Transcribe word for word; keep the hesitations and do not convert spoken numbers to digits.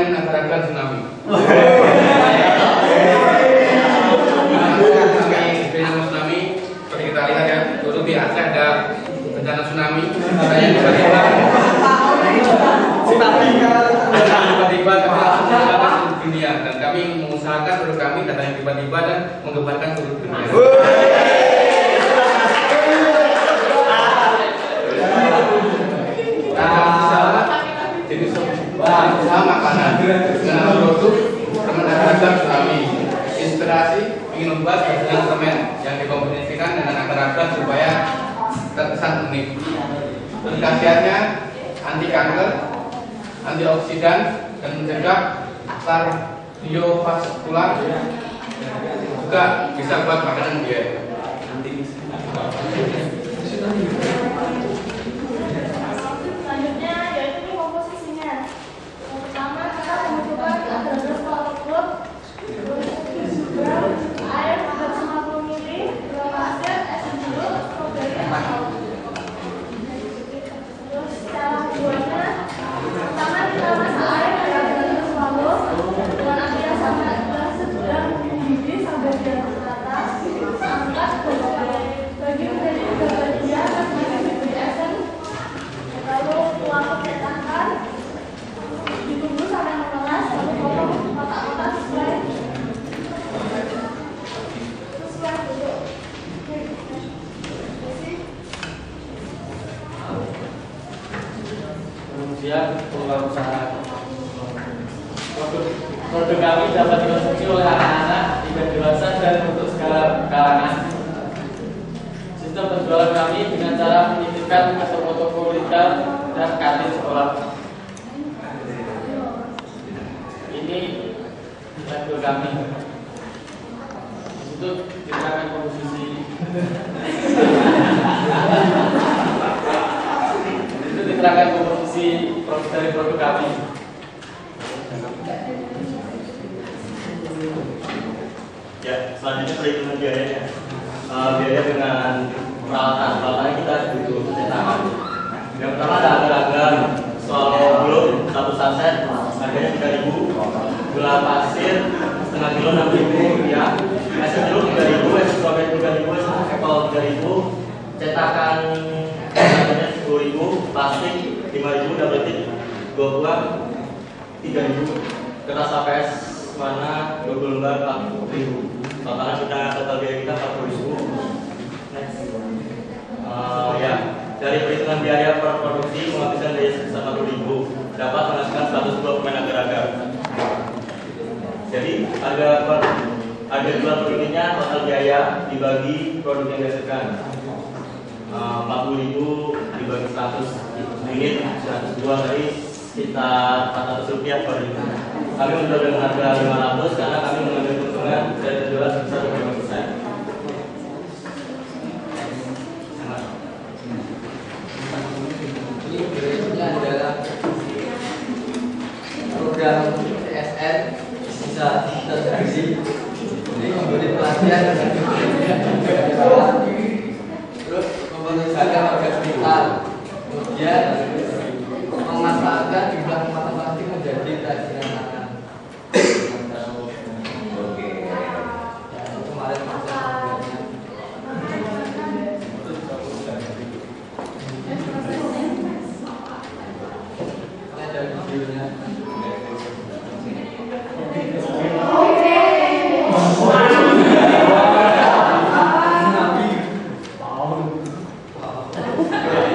Parlemen Agar-Agar Tsunami. Tsunami seperti kita lihat ya, dulu di Aceh ada bencana tsunami, saya tiba-tiba tiba-tiba datang seluruh dunia, dan kami mengusahakan produk kami datang tiba-tiba dan menggemparkan seluruh dunia. Jenis usaha makanan dengan produk permen agar-agar tsunami. Inspirasi ingin membuat kerajinan permen yang dikombinasikan dengan agar-agar supaya terkesan unik. Khasiatnya anti kanker, antioksidan, dan mencegah kardiovaskular, juga bisa buat makanan diet. Selanjutnya yaitu ini komposisinya. Yang pertama kita membutuhkan agar-agar selalu klub, tujuh gram air tiga ratus lima puluh mililiter, gula pasir, es jeruk, stroberi, atau terus cara buatnya. Pertama kita masak air pada agar-agar selalu dengan api yang sangat sedang mendidih sampai dia merata. Angkat bagi menjadi tiga bagian dan diberi esen. Lalu tuang ke cetakan, ditunggu sampai memelas, lalu potong kotak-kotak sesuai sesuai bentuk. Kemudian peluang usaha. Produk, produk kami dapat dikonsumsi oleh anak-anak, hingga dewasa, dan untuk segala kalangan. Sistem penjualan kami dengan cara menitipkan atau toko retail dan kantin sekolah. Ini label kami. Di situ diterangkan komposisi. Di situ diterangkan komposisi dari produk kami. Ya, selanjutnya perhitungan biayanya. Uh, biaya dengan peralatan, peralatan kita butuh cetakan. Yang pertama ada agar-agar swallow globe satu saset, harganya tiga ribu. Gula pasir setengah kilo enam ribu rupiah. Es jeruk tiga ribu, es stroberi tiga ribu, es apple tiga ribu. Cetakan harganya sepuluh ribu, plastik lima ribu, double tip dua buah tiga ribu. Kertas A P S mana dua puluh lembar empat ribu. Totalnya kita total biaya kita empat puluh ribu. Next. Uh, ya, dari perhitungan biaya per produksi menghabiskan biaya sebesar empat puluh ribu, dapat menghasilkan seratus dua permen agar-agar. Jadi harga per harga jual produknya total biaya dibagi produk yang dihasilkan uh, empat puluh ribu dibagi seratus ringgit, seratus dua dari sekitar empat ratus rupiah per ribu. Kami menjual dengan harga lima ratus karena kami mengambil keuntungan dari penjualan sebesar dua puluh lima persen. Ini berikutnya adalah program C S N bisa tergaji. Ini memberi pelatihan terus memenuhi harga sekitar, kemudian memanfaatkan jumlah kemasan plastik menjadi kerajinan tangan. Oke.